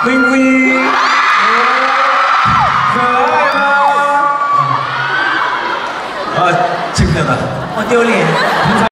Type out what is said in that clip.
Buing Buing， 可爱吗？啊，这个呢？ 好丢脸。